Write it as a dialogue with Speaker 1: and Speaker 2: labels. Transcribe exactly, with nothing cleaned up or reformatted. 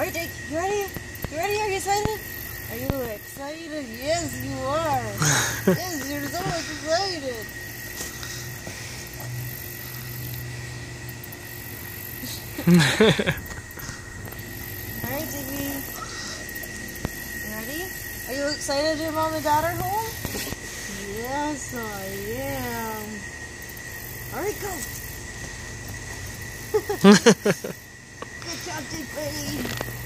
Speaker 1: Alright, Dick, you ready? You ready? Are you excited? Are you excited? Yes, you are. Yes, you're so excited. Alright, Diggy. You ready? Are you excited your mom and dad are home? Yes, I am. Alright, go. Good job, Dick, buddy.